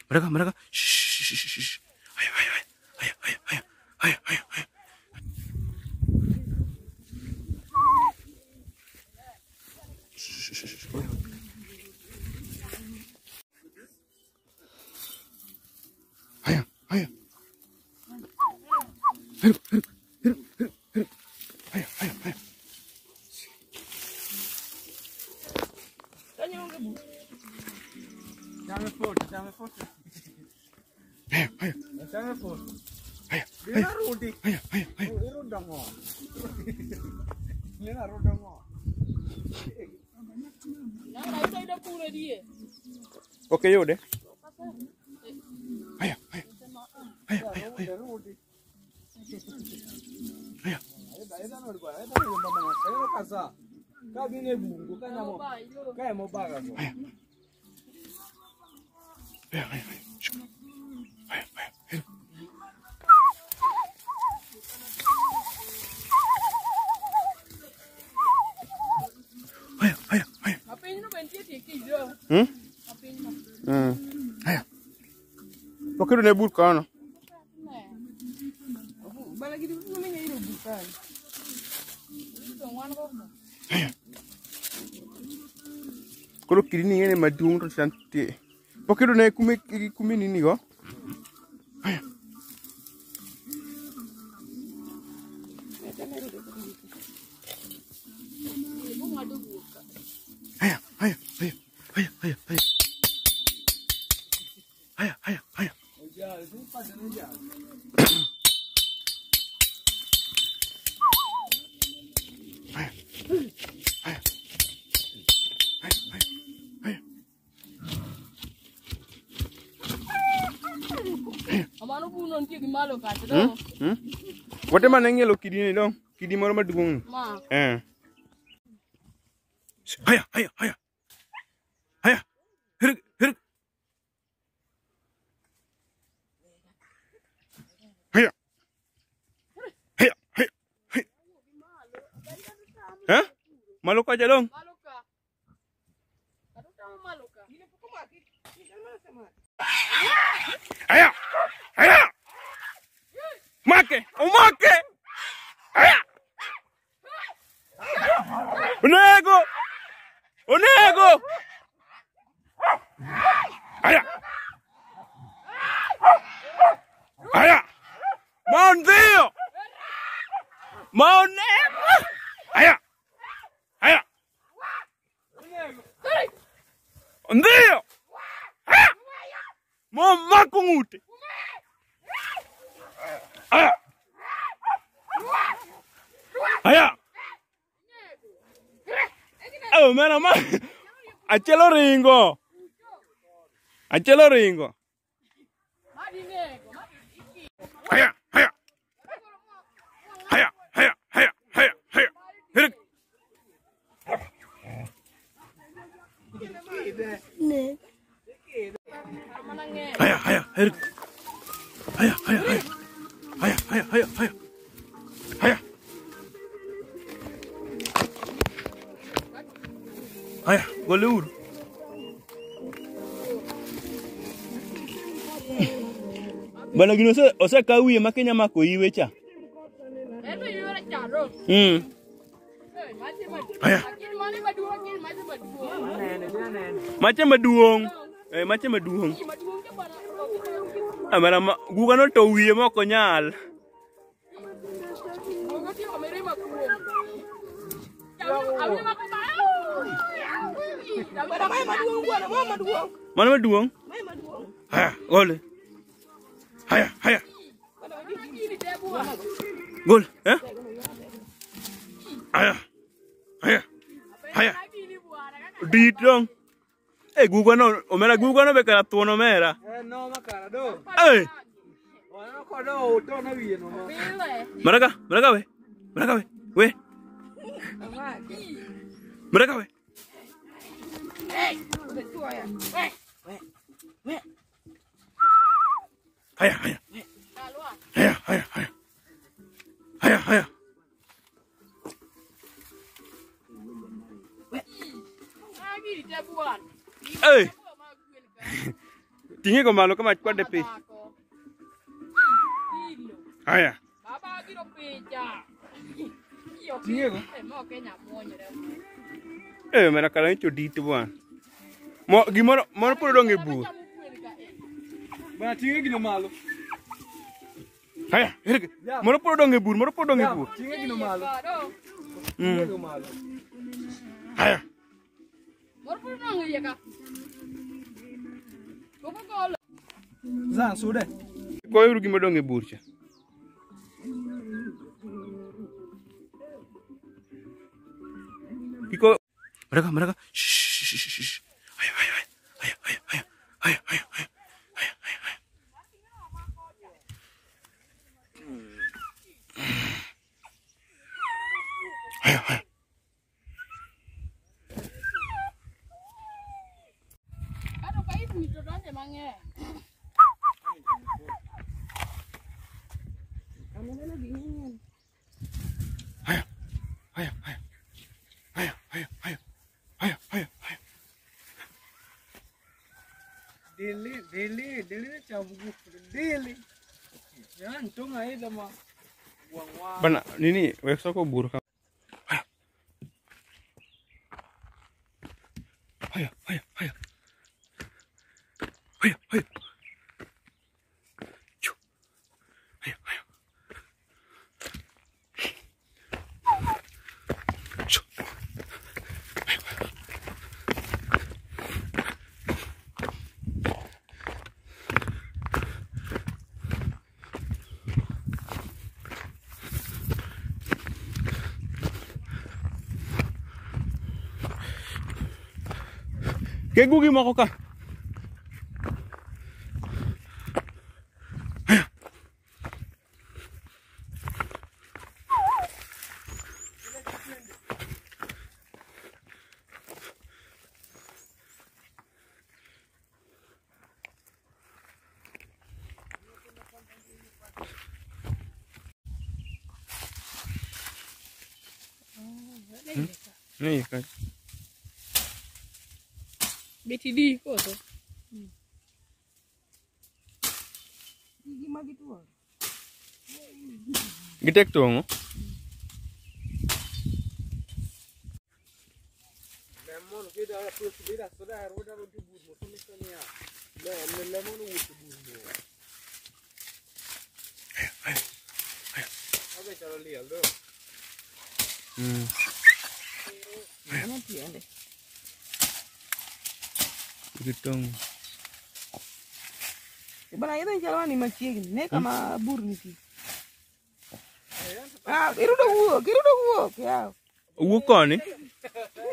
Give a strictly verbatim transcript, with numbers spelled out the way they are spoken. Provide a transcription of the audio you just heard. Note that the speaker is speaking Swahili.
mereka, mereka. Shh, shh, shh. Ayo, ayo, ayo, ayo, ayo, ayo, ayo, ayo, ayo. Shh, shh, shh. Ayo. Ayo, ayo. Ayo, ayo, ayo, ayo, ayo, ayo, ayo. Jangan foto, jangan foto. Ayo, ayo. Jangan foto. Ayo, Dia ayo, naruh di. ayo, ayo, ayo. Dia rudang mo. Dia naruh rudang mo. Oke, yaudah. Ayo, ayo. Ayo, ayo, ayo. Ayo. Kau gini bungu kan mau, kayak mau bakar. Ayo. Ayo, ayo, ayo. Ayo, ayo, ayo. Ayo, ayo, ayo. Hmm? Hmm. Ayo. Pakai udah nebul kan? Balagi di mana ini bukan. Ayo. Kalau kiri ni ini madung terus nanti. Pakai udah naik kumi kumi ini kok. Ayo. Ayo, ayo, ayo, ayo, ayo, ayo. Ayo, ayo, ayo. Hmm? Hmm? Wate mana ngelo kidi ni dong? Kidi moro madung. Ma. Eh. Ayo, ayo, ayo. Ayo. Hirik, hirik. Ayo. Ayo, ayo, ayo. Hah? Maluka aja dong. Maluka. Kado kamu maluka. Ayo. Ayo. Make, oh make. Ayo. Onego. Onego. Ayo. Ayo. Mau ndio. Mau nego. Ayo. Ayo. Ndio. Ayo. Mau makungute. Ayo. Ayo. Oh, mana mah? Acelo ringo. Acelo ringo. Ayo, ayo. Ayo, ayo, ayo, ayo, ayo. Hirik. Ayo, ayo, hirik. Ayo, ayo, ayo. Ayo, ayo, ayo, ayo. Ayo. Ayo, golur. Bana gino se ose kawi makenya mako iwecha. Eno yura charo. Hmm. Ayo. Macam maduong. Eh, macam maduong. Amara guga no to wiye moko nyal. Mana maduong? Haya, gol. Haya, haya. Gol, eh? Haya. Haya. Haya. Dit dong. Eh, guga no, omera guga no bekara tuono mera. Eh, no makara do. Eh. Ono kodo to na wiye no. Mereka, mereka we. Mereka we. We. Mereka we. Haya, haya. Haya, haya, haya. Haya, haya. Eh. Ting'e go malo kama kwade pi. Haya. Baba giro picha. Ting'e go. Eh, mo Kenya muonyre. Eh, mera kala ncho dit bwana. Mo gimoro moro pod dong e bur. Bana ting'e gino malo. Haya, erge. Moro pod dong e bur, moro pod dong e bur. Ting'e gino malo. Mm. Ting'e malo. Haya. Moro pod dong e ka. Koko golo. Zan sude. Ko yuru gima dong e bur cha. Kiko mereka mereka shh. Ayo ayo ayo ayo ayo ayo ayo ayo ayo ayo ayo ayo. Ayo ayo. Aduh, kayak itu doang emangnya. Kamu lagi ingin. Ayo ayo ayo. Ayo, ayo, ayo, ayo, ayo, ayo. Daily, daily, daily cabu daily. Jangan tung aja sama uang-uang. Bana, ini website kok buruk. Ayo. Ayo, ayo, ayo. Ayo, ayo. Cuk. Ayo, ayo. Cuk. Kayak gue gimana kok kah? Ayo. Hmm? Nih kan. B T D kok tuh. Gimana gitu? Gede tuh. Lemon kita ada plus beda, sudah udah udah bus, misalnya. Lemon lemon udah bus. Ayo, ayo, ayo. Apa cara lihat lo? Hmm. Mana dia deh? Begitu. Bana ida jalan ni macam ni, ni kama bur ni si. Ah, kiru dah gua, kiru dah gua, kya? Uwo kau ni?